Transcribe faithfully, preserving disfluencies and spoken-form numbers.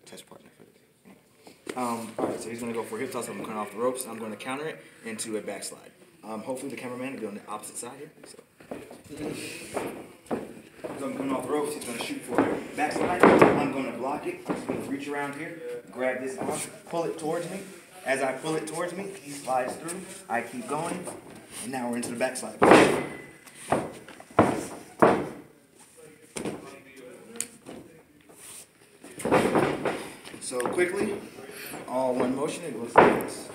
test partner for this. Um, all right, so he's going to go for a hip toss. I'm coming off the ropes. I'm going to counter it into a backslide. Um, hopefully the cameraman will be on the opposite side here. So, so I'm coming off the ropes. He's going to shoot for a backslide. I'm going to block it. He's going to reach around here, grab this arm, pull it towards me. As I pull it towards me, he slides through. I keep going, and now we're into the backslide. So quickly, all one motion, it goes like this.